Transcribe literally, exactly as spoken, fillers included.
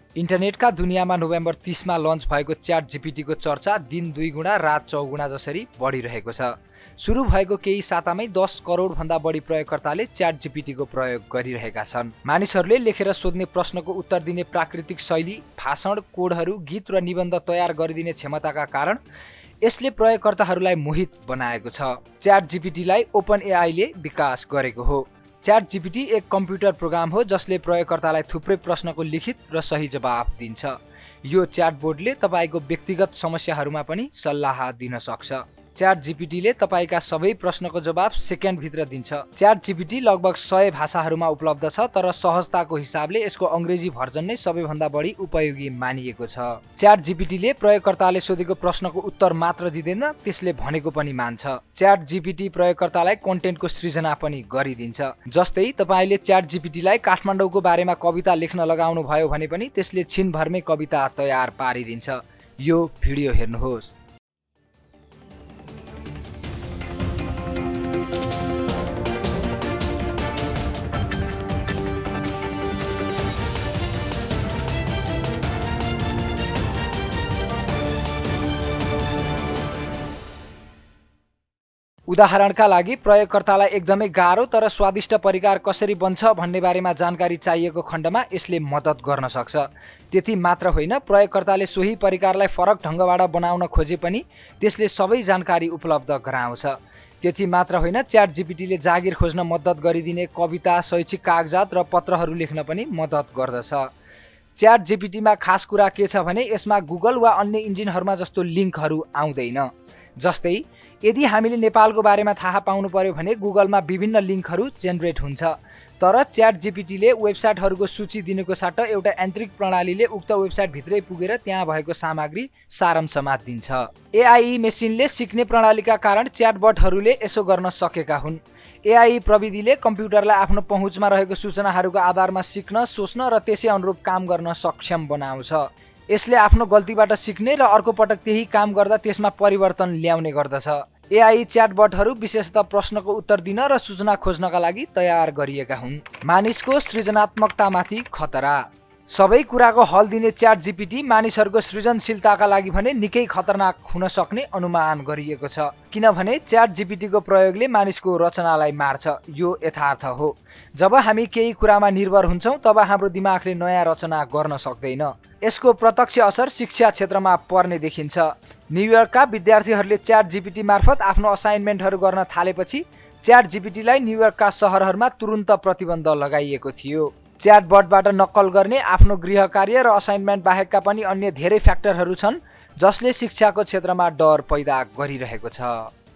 इन्टरनेटका दुनियाँमा नोभेम्बर तीस मा लन्च भएको च्याट जीपीटी को चर्चा दिन दुई गुणा रात चौगुणा जसरी बढिरहेको छ। सुरु भएको केही सातामै दस करोड भन्दा बढी प्रयोगकर्ताले च्याट जीपीटी को प्रयोग गरिरहेका छन्। मानिसहरूले लेखेर सोध्ने प्रश्नको उत्तर दिने प्राकृतिक शैली, भाषण, कोडहरू, गीत र निबन्ध तयार गरिदिने क्षमताका कारण यसले प्रयोगकर्ताहरूलाई मोहित बनाएको छ। च्याट जीपीटीलाई ओपन एआईले विकास गरेको हो। च्याट जीपीटी एक कम्प्युटर प्रोग्राम हो जसले प्रयोगकर्तालाई थुप्रै प्रश्नको लिखित र सही जवाफ दिन्छ। यो च्याटबोटले तपाईको व्यक्तिगत समस्याहरूमा पनि सल्लाह दिन सक्छ। च्याट जीपीटीले तपाईका सबै प्रश्नको जवाफ सेकेन्ड भित्र दिन्छ। च्याट जीपीटी लगभग सय भाषाहरूमा उपलब्ध छ, तर सहजताको हिसाबले यसको अंग्रेजी भर्जन नै सबैभन्दा बढी उपयोगी मानिएको छ। च्याट जीपीटीले प्रयोगकर्ताले सोधेको प्रश्नको उत्तर मात्र दिँदैन, त्यसले भनेको पनि मान्छ। च्याट जीपीटी प्रयोगकर्तालाई कन्टेन्टको सृजना पनि गरिदिन्छ। जस्तै तपाईले च्याट जीपीटीलाई काठमाडौँको बारेमा कविता लेख्न लगाउनु भयो भने पनि त्यसले छिनभरमै कविता तयार पारिदिन्छ। यो भिडियो हेर्नुहोस्। उदाहरणका लागि प्रयोगकर्तालाई एकदमै गाह्रो तर स्वादिष्ट परिकार कसरी बन्छ भन्ने बारेमा जानकारी चाहिएको खण्डमा यसले मद्दत गर्न सक्छ। त्यति मात्र होइन, प्रयोगकर्ताले सोही परिकारलाई फरक ढङ्गबाट बनाउन खोजे पनि त्यसले सबै जानकारी उपलब्ध गराउँछ। त्यति मात्र होइन, च्याट जीपीटीले जागिर खोज्न मद्दत गरिदिने कविता, शैक्षिक कागजात र पत्रहरू लेख्न पनि मद्दत गर्दछ। च्याट जीपीटीमा खास कुरा के छ भने यसमा गुगल वा अन्य इन्जिनहरूमा जस्तो लिङ्कहरू आउँदैन। जस्तै यदि हामीले नेपालको बारेमा थाहा पाउनु पर्यो भने गुगलमा विभिन्न लिङ्कहरू जेनेरेट हुन्छ, तर च्याट जीपीटीले वेबसाइटहरूको सूची दिनुको साटो एउटा यान्त्रिक प्रणालीले उक्त वेबसाइट भित्रै पुगेर त्यहाँ भएको सामग्री सारांशमा दिन्छ। एआई मेसिनले सिक्ने प्रणालीका कारण च्याटबटहरूले यसो गर्न सकेका हुन्। एआई प्रविधिले कम्प्युटरलाई आफ्नो पहुँचमा रहेको सूचनाहरूको आधारमा सिक्न, सोच्न र त्यसै अनुरूप काम गर्न सक्षम बनाउँछ। यसले आफ्नो गल्तीबाट सिक्ने र अर्को पटक त्यही काम गर्दा त्यसमा परिवर्तन ल्याउने गर्दछ। एआई च्याटबटहरू विशेषतः प्रश्नको उत्तर दिन र सूचना खोज्नका लागि तयार गरिएका हुन्। मानिसको सृजनात्मकतामाथि खतरा। सबै कुराको हल दिने च्याट जीपीटी मानिसहरूको सृजनशीलताका लागि भने निकै खतरनाक हुन सक्ने अनुमान गरिएको छ, किनभने च्याट जीपीटी को प्रयोगले मानिसको रचनालाई मार्छ। यो यथार्थ हो। जब हामी केही कुरामा निर्भर हुन्छौँ तब हाम्रो दिमागले नयाँ रचना गर्न सक्दैन। यसको प्रत्यक्ष असर शिक्षा क्षेत्रमा पर्ने देखिन्छ। न्युयोर्कका विद्यार्थीहरूले च्याट जीपीटी मार्फत आफ्नो असाइनमेन्टहरू गर्न थालेपछि च्याट जीपीटीलाई न्युयोर्कका सहरहरूमा तुरुन्त प्रतिबन्ध लगाइएको थियो। च्याटबटबाट नक्कल गर्ने, आफ्नो गृह कार्य र असाइनमेन्ट बाहेकका पनि अन्य धेरै फ्याक्टरहरू छन् जसले शिक्षाको क्षेत्रमा डर पैदा गरिरहेको छ।